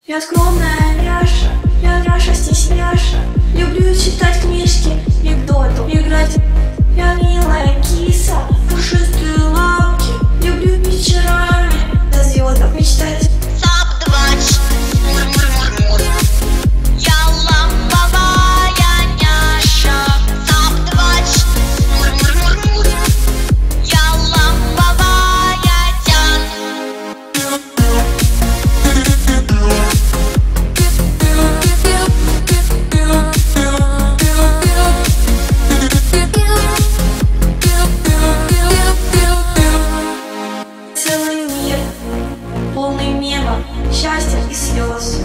Я скромная няша, я няша стесняша. Люблю читать книжки и доту играть. Я милая киса, пушистые лапки. Люблю вечерами до звездок мечтать. Саб-2, мур-мур-мур-мур. Я ламповая няша. Саб-2, мур-мур-мур-мур. Я ламповая тян. Целый мир, полный мема, счастья и слез.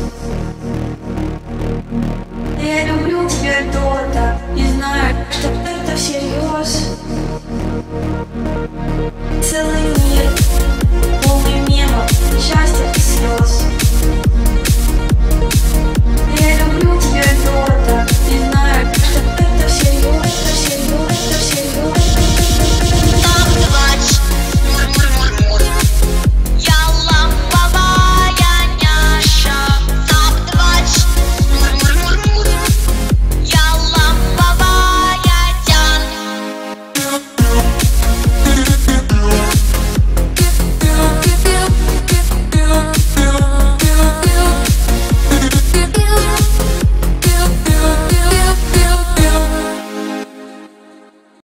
Я люблю тебя, Дота, и знаю, что это всерьез. Целый мир, полный мема, счастья и слез.